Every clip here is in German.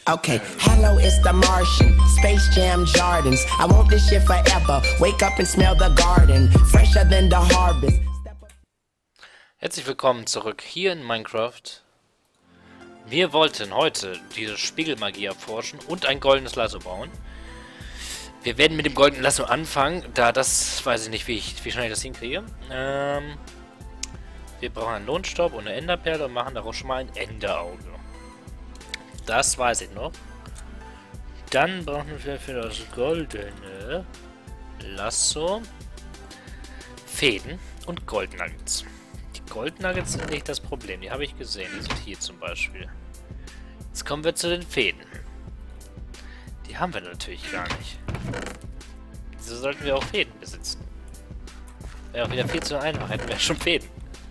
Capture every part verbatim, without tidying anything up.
Okay, hello, it's the Martian, Space Jam Jardins. I want this shit forever. Wake up and smell the garden, fresher than the harvest. Herzlich willkommen zurück hier in Minecraft. Wir wollten heute diese Spiegelmagie erforschen und ein goldenes Lasso bauen. Wir werden mit dem goldenen Lasso anfangen, da das, weiß ich nicht, wie, ich, wie schnell ich das hinkriege. Ähm, wir brauchen einen Lohnstaub und eine Enderperle und machen daraus schon mal ein Enderauge. Das weiß ich noch. Dann brauchen wir für das goldene Lasso Fäden und Goldnuggets. Die Goldnuggets sind nicht das Problem, die habe ich gesehen. Die sind hier zum Beispiel. Jetzt kommen wir zu den Fäden. Die haben wir natürlich gar nicht. Wieso sollten wir auch Fäden besitzen? Wäre auch wieder viel zu einfach, hätten wir schon Fäden.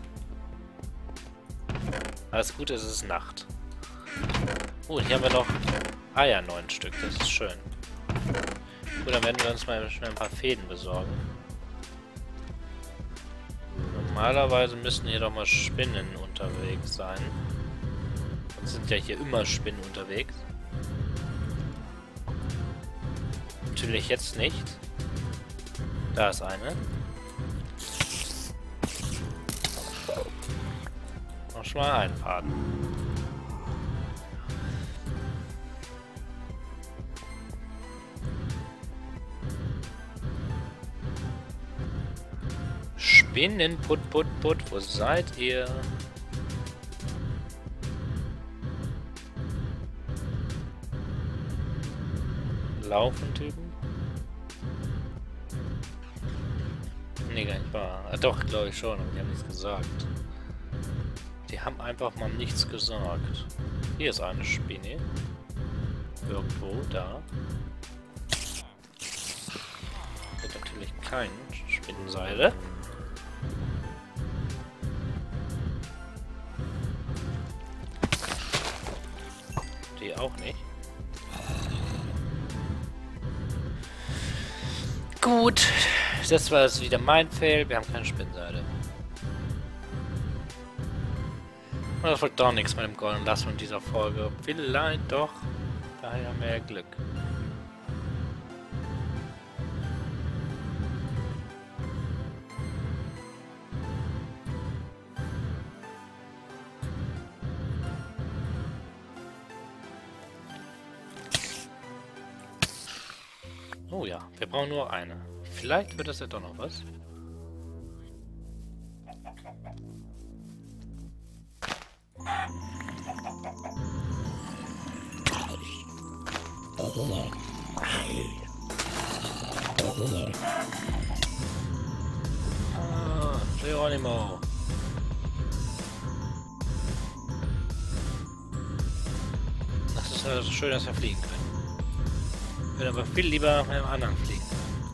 Alles Gute, es ist Nacht. Oh, hier haben wir noch Eier, neun Stück, das ist schön. Gut, dann werden wir uns mal schnell ein paar Fäden besorgen. Normalerweise müssen hier doch mal Spinnen unterwegs sein. Sonst sind ja hier immer Spinnen unterwegs. Natürlich jetzt nicht. Da ist eine. Noch schon mal einen Faden. Spinnen, put, put, put, wo seid ihr? Laufen Typen? Nee, gar nicht wahr. Ah, doch, glaube ich schon, aber die haben nichts gesagt. Die haben einfach mal nichts gesagt. Hier ist eine Spinne. Irgendwo, da. Wird natürlich kein Spinnenseile. Die auch nicht. Gut, das war jetzt wieder mein Fail. Wir haben keine Spinnenseile. Das wird doch nichts mit dem goldenen Lasso in dieser Folge. Vielleicht doch. Daher mehr Glück. Oh ja, wir brauchen nur eine. Vielleicht wird das ja doch noch was. Ah, Geronimo. Das ist ja so schön, dass wir fliegen können. Ich würde aber viel lieber mit einem anderen fliegen.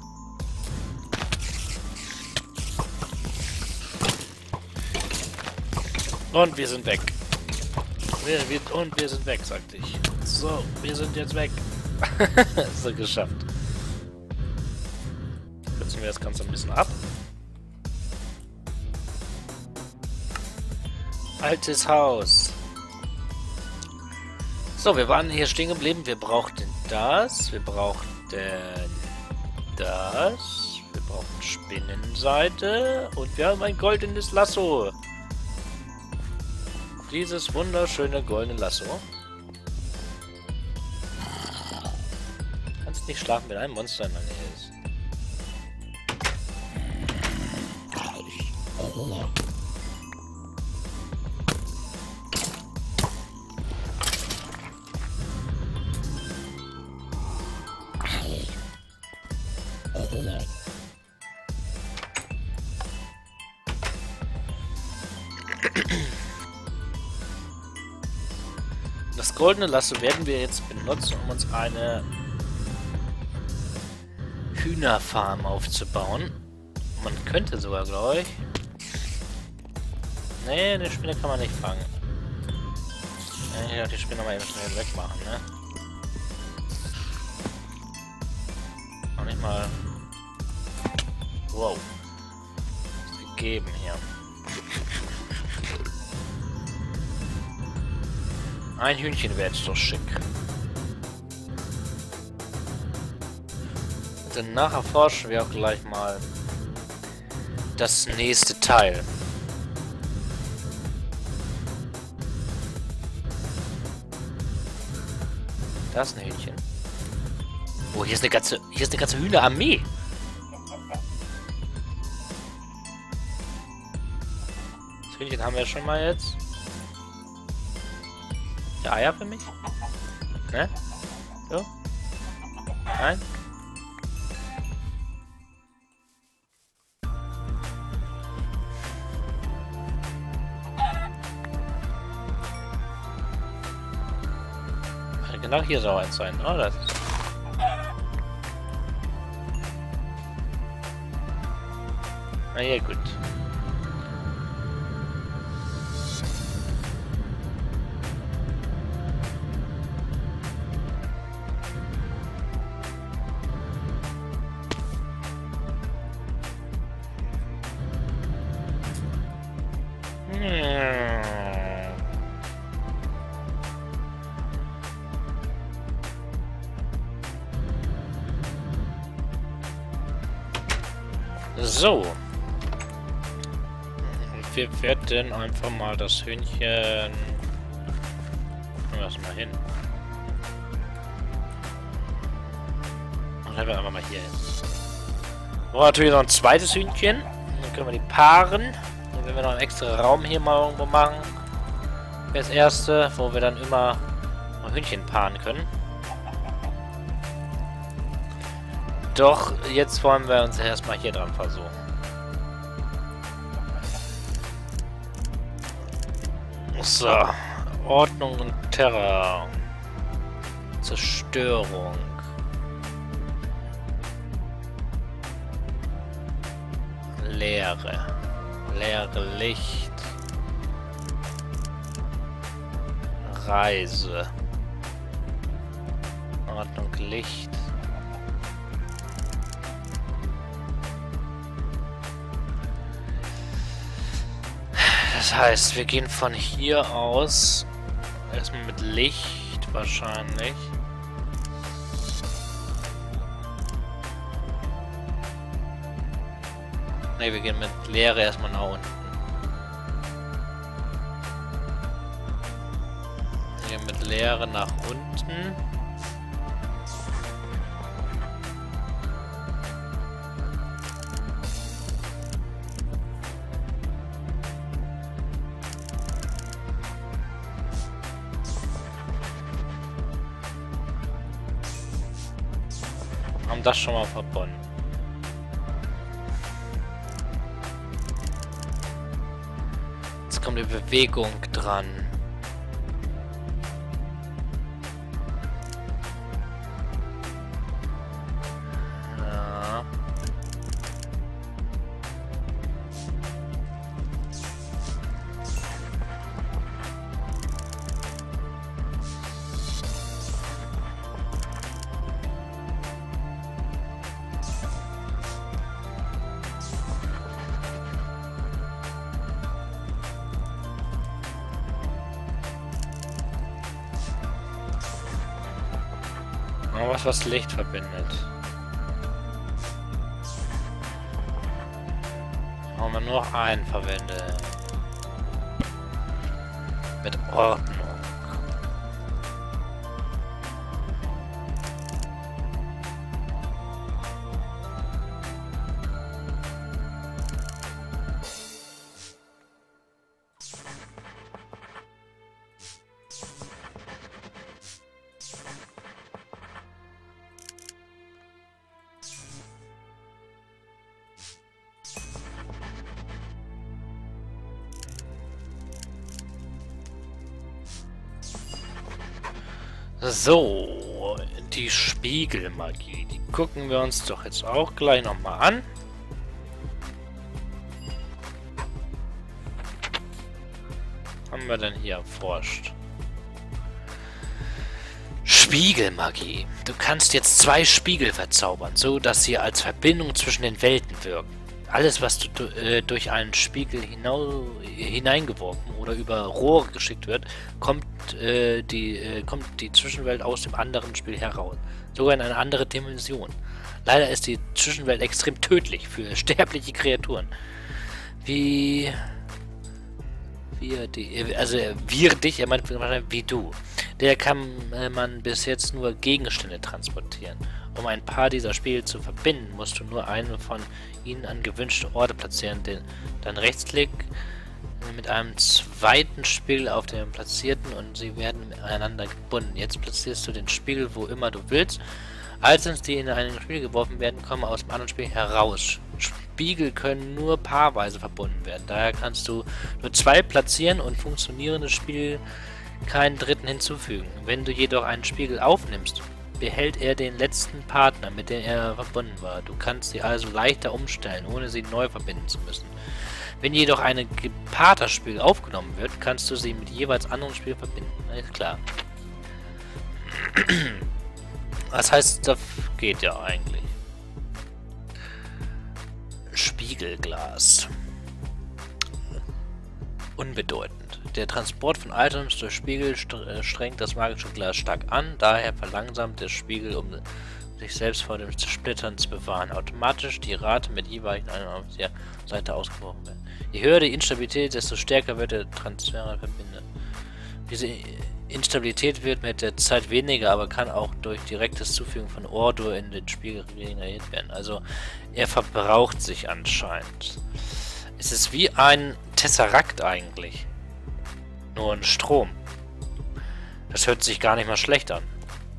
Und wir sind weg. Wir, wir, und wir sind weg, sagte ich. So, wir sind jetzt weg. So geschafft. Kürzen wir das Ganze ein bisschen ab. Altes Haus. So, wir waren hier stehen geblieben. Wir brauchten das. Wir brauchten das. Wir brauchen Spinnenseite. Und wir haben ein goldenes Lasso. Dieses wunderschöne goldene Lasso. Kannst nicht schlafen, wenn ein Monster in der Nähe ist. Das goldene Lasso werden wir jetzt benutzen, um uns eine Hühnerfarm aufzubauen. Man könnte sogar, glaube ich... Nee, eine Spinne kann man nicht fangen. Ich werde die Spinne mal eben schnell wegmachen, ne? Auch nicht mal... Wow. Was gegeben hier. Ein Hühnchen wäre jetzt doch schick. danach erforschen wir auch gleich mal das nächste Teil. Da ist ein Hühnchen. Oh, hier ist eine ganze, hier ist eine ganze Hühnerarmee. Das Hühnchen haben wir schon mal jetzt. Ja, Eier für mich? Ne? So? Nein? Genau hier soll eins sein, oder? Das ist na ja, gut. So. Wir werden einfach mal das Hühnchen... Lass mal hin. Und dann wir einfach mal hier hin. So, natürlich noch ein zweites Hühnchen. Dann können wir die paaren. Dann werden wir noch einen extra Raum hier mal irgendwo machen. Für das erste, wo wir dann immer noch Hühnchen paaren können. Doch, jetzt wollen wir uns erstmal hier dran versuchen. So, Ordnung und Terror. Zerstörung. Leere. Leere Licht. Reise. Ordnung Licht. Das heißt, wir gehen von hier aus erstmal mit Licht wahrscheinlich. Ne, wir gehen mit Leere erstmal nach unten. Wir gehen mit Leere nach unten. Haben das schon mal verbunden. Jetzt kommt die Bewegung dran. Ja. Oh, was was Licht verbindet. Haben wir nur einen verwendet. Mit Ordnung. So, die Spiegelmagie, die gucken wir uns doch jetzt auch gleich nochmal an. Haben wir denn hier erforscht? Spiegelmagie. Du kannst jetzt zwei Spiegel verzaubern, so dass sie als Verbindung zwischen den Welten wirken. alles, was du, äh, durch einen Spiegel hinau hineingeworfen oder über Rohre geschickt wird, kommt, äh, die, äh, kommt die Zwischenwelt aus dem anderen Spiel heraus. Sogar in eine andere Dimension. Leider ist die Zwischenwelt extrem tödlich für sterbliche Kreaturen. Wie... Wir, die, also wir dich, er meint wie du. Der kann äh, man bis jetzt nur Gegenstände transportieren. Um ein paar dieser Spiegel zu verbinden, musst du nur einen von ihnen an gewünschte Orte platzieren. Den, dann Rechtsklick mit einem zweiten Spiegel auf dem platzierten und sie werden miteinander gebunden. Jetzt platzierst du den Spiegel wo immer du willst. Items, die in einen Spiegel geworfen werden, kommen aus dem anderen Spiel heraus. Spiegel können nur paarweise verbunden werden. Daher kannst du nur zwei platzieren und funktionierende Spiegel keinen dritten hinzufügen. Wenn du jedoch einen Spiegel aufnimmst, behält er den letzten Partner, mit dem er verbunden war. Du kannst sie also leichter umstellen, ohne sie neu verbinden zu müssen. Wenn jedoch ein gepaarter Spiegel aufgenommen wird, kannst du sie mit jeweils anderen Spiel verbinden. Ist klar. Das heißt, das geht ja eigentlich. Spiegelglas. Unbedeutend. Der Transport von Items durch Spiegel strengt das magische Glas stark an, daher verlangsamt der Spiegel, um sich selbst vor dem Splittern zu bewahren. Automatisch die Rate mit jeweils einer auf der Seite ausgebrochen werden. Je höher die Instabilität, desto stärker wird der Transfer verbindet. Diese Instabilität wird mit der Zeit weniger, aber kann auch durch direktes Zufügen von Ordur in den Spiegel regeneriert werden. Also er verbraucht sich anscheinend. Es ist wie ein Tesseract eigentlich. Nur ein Strom. Das hört sich gar nicht mal schlecht an.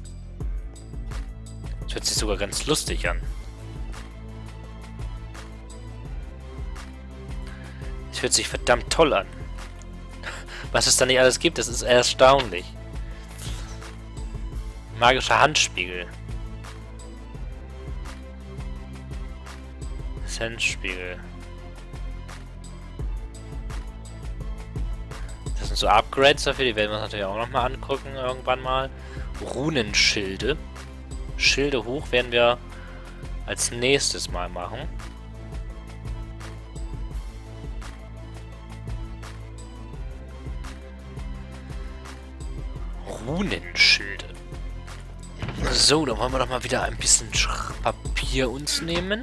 Das hört sich sogar ganz lustig an. Das hört sich verdammt toll an. Was es da nicht alles gibt, das ist erstaunlich. Magischer Handspiegel. Sensspiegel. Das sind so Upgrades dafür, die werden wir uns natürlich auch nochmal angucken irgendwann mal. Runenschilde. Schilde hoch werden wir als nächstes mal machen. Runenschilde. So, dann wollen wir doch mal wieder ein bisschen Papier uns nehmen.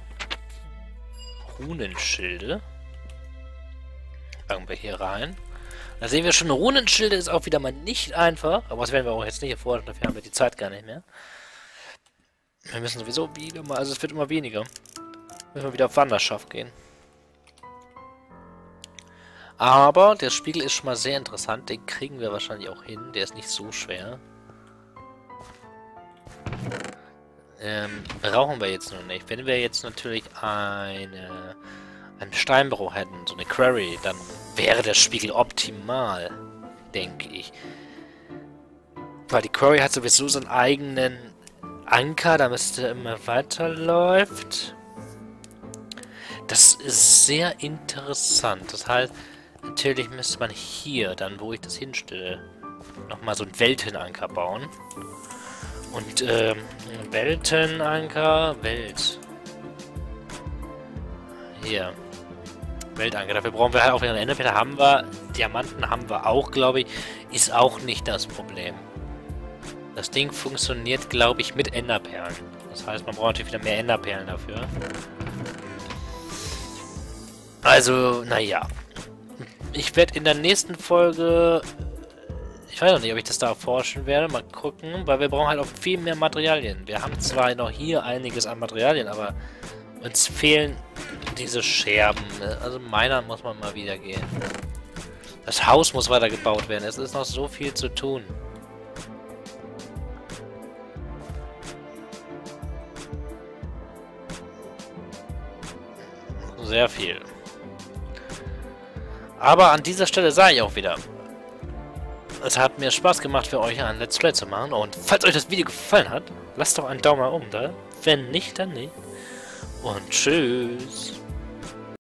Runenschilde. Packen wir hier rein. Da sehen wir schon, Runenschilde ist auch wieder mal nicht einfach. Aber das werden wir auch jetzt nicht erforschen, dafür haben wir die Zeit gar nicht mehr. Wir müssen sowieso wieder mal, also es wird immer weniger. Müssen wir wieder auf Wanderschaft gehen. Aber der Spiegel ist schon mal sehr interessant. Den kriegen wir wahrscheinlich auch hin. Der ist nicht so schwer. Ähm, brauchen wir jetzt noch nicht. Wenn wir jetzt natürlich eine, einen Steinbruch hätten, so eine Quarry, dann wäre der Spiegel optimal, denke ich. Weil die Quarry hat sowieso so einen eigenen Anker, damit er immer weiterläuft. Das ist sehr interessant. Das heißt, natürlich müsste man hier, dann wo ich das hinstelle, nochmal so einen Weltenanker bauen. Und, ähm, Weltenanker, Welt. Hier. Weltanker. Dafür brauchen wir halt auch wieder ein Ende. Da haben wir, Diamanten haben wir auch, glaube ich. Ist auch nicht das Problem. Das Ding funktioniert, glaube ich, mit Enderperlen. Das heißt, man braucht natürlich wieder mehr Enderperlen dafür. Also, naja. Ich werde in der nächsten Folge... Ich weiß noch nicht, ob ich das da erforschen werde. Mal gucken, weil wir brauchen halt auch viel mehr Materialien. Wir haben zwar noch hier einiges an Materialien, aber uns fehlen diese Scherben. Also meiner muss man mal wieder gehen. Das Haus muss weiter gebaut werden. Es ist noch so viel zu tun. Sehr viel. Aber an dieser Stelle sage ich auch wieder, es hat mir Spaß gemacht für euch ein Let's Play zu machen. Und falls euch das Video gefallen hat, lasst doch einen Daumen nach oben da. Wenn nicht, dann nicht. Und tschüss.